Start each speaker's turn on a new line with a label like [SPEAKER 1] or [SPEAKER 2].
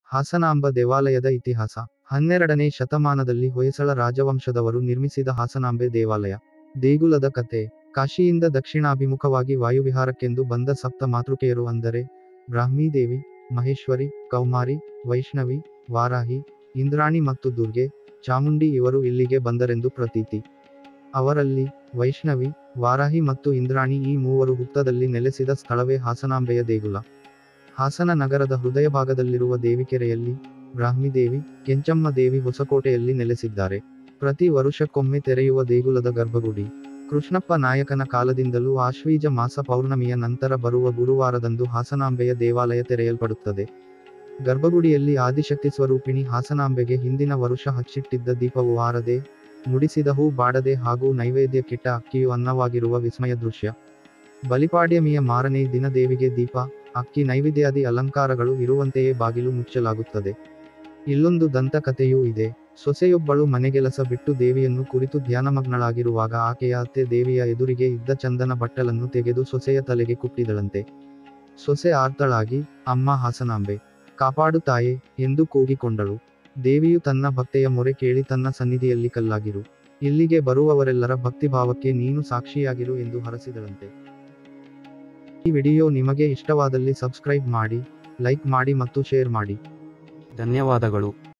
[SPEAKER 1] ಹಾಸನಾಂಬ ದೇವಾಲಯದ ಇತಿಹಾಸ 12ನೇ ಶತಮಾನದಲ್ಲಿ ಹೊಯ್ಸಳ ರಾಜವಂಶದವರು ನಿರ್ಮಿಸಿದ ಹಾಸನಾಂಬೆ ದೇವಾಲಯ. ದೇಗುಲದ ಕಥೆ. ಕಾಶಿಯಿಂದ ದಕ್ಷಿಣಾಭಿಮುಖವಾಗಿ ವಾಯುವಿಹಾರಕ್ಕೆಂದು ಬಂದ ಸಪ್ತ ಮಾತೃಕೆಯರು ಅಂದರೆ ಬ್ರಾಹ್ಮೀದೇವಿ, ಮಹೇಶ್ವರಿ, ಕೌಮಾರಿ, ವೈಷ್ಣವಿ, ವಾರಾಹಿ, ಇಂದ್ರಾಣಿ ಮತ್ತು ದುರ್ಗೆ, ಚಾಮುಂಡಿ ಇವರು ಇಲ್ಲಿಗೆ ಬಂದರೆಂದು ಪ್ರತೀತಿ. ಅವರಲ್ಲಿ ವೈಷ್ಣವಿ, ವಾರಾಹಿ ಮತ್ತು ಇಂದ್ರಾಣಿ ಈ ಮೂವರು ಹುತ್ತದಲ್ಲಿ ನೆಲೆಸಿದ ಸ್ಥಳವೇ ಹಾಸನಾಂಬೆಯ ದೇಗುಲ. ಹಾಸನ ನಗರದ ಹೃದಯಭಾಗದಲ್ಲಿರುವ ದೇವಿಕೆರೆಯಲ್ಲಿ ಬ್ರಾಹ್ಮೀದೇವಿ, ಕೆಂಚಮ್ಮ ದೇವಿ ಹೊಸಕೋಟೆಯಲ್ಲಿ ನೆಲೆಸಿದ್ದಾರೆ. ಪ್ರತಿ ವರುಷಕ್ಕೊಮ್ಮೆ ತೆರೆಯುವ ದೇಗುಲದ ಗರ್ಭಗುಡಿ ಕೃಷ್ಣಪ್ಪ ನಾಯಕನ ಕಾಲದಿಂದಲೂ ಆಶ್ವೀಜ ಮಾಸ ಪೌರ್ಣಮಿಯ ನಂತರ ಬರುವ ಗುರುವಾರದಂದು ಹಾಸನಾಂಬೆಯ ದೇವಾಲಯ ತೆರೆಯಲ್ಪಡುತ್ತದೆ. ಗರ್ಭಗುಡಿಯಲ್ಲಿ ಆದಿಶಕ್ತಿ ಸ್ವರೂಪಿಣಿ ಹಾಸನಾಂಬೆಗೆ ಹಿಂದಿನ ವರುಷ ಹಚ್ಚಿಟ್ಟಿದ್ದ ದೀಪವು ಆರದೆ, ಮುಡಿಸಿದ ಹೂ ಬಾಡದೆ ಹಾಗೂ ನೈವೇದ್ಯಕ್ಕಿಟ್ಟ ಅಕ್ಕಿಯು ಅನ್ನವಾಗಿರುವ ವಿಸ್ಮಯ ದೃಶ್ಯ. ಬಲಿಪಾಡ್ಯಮಿಯ ಮಾರನೇ ದಿನ ದೇವಿಗೆ ದೀಪ, ಅಕ್ಕಿ ನೈವೇದ್ಯಾದಿ ಅಲಂಕಾರಗಳು ಇರುವಂತೆಯೇ ಬಾಗಿಲು ಮುಚ್ಚಲಾಗುತ್ತದೆ. ಇಲ್ಲೊಂದು ದಂತಕಥೆಯೂ ಇದೆ. ಸೊಸೆಯೊಬ್ಬಳು ಮನೆಗೆಲಸ ಬಿಟ್ಟು ದೇವಿಯನ್ನು ಕುರಿತು ಧ್ಯಾನಮಗ್ನಳಾಗಿರುವಾಗ ಆಕೆಯ ಅತ್ತೆ ದೇವಿಯ ಎದುರಿಗೆ ಇದ್ದ ಚಂದನ ಬಟ್ಟಲನ್ನು ತೆಗೆದು ಸೊಸೆಯ ತಲೆಗೆ ಕುಟ್ಟಿದಳಂತೆ. ಸೊಸೆ ಆರ್ತಳಾಗಿ, ಅಮ್ಮ ಹಾಸನಾಂಬೆ, ಕಾಪಾಡು ತಾಯೇ ಎಂದು ಕೂಗಿಕೊಂಡಳು. ದೇವಿಯು ತನ್ನ ಭಕ್ತೆಯ ಮೊರೆ ಕೇಳಿ ತನ್ನ ಸನ್ನಿಧಿಯಲ್ಲಿ ಕಲ್ಲಾಗಿರು, ಇಲ್ಲಿಗೆ ಬರುವವರೆಲ್ಲರ ಭಕ್ತಿಭಾವಕ್ಕೆ ನೀನು ಸಾಕ್ಷಿಯಾಗಿರು ಎಂದು ಹರಸಿದಳಂತೆ. ಈ ವಿಡಿಯೋ ನಿಮಗೆ ಇಷ್ಟವಾದಲ್ಲಿ ಸಬ್ಸ್ಕ್ರೈಬ್ ಮಾಡಿ, ಲೈಕ್ ಮಾಡಿ ಮತ್ತು ಶೇರ್ ಮಾಡಿ.
[SPEAKER 2] ಧನ್ಯವಾದಗಳು.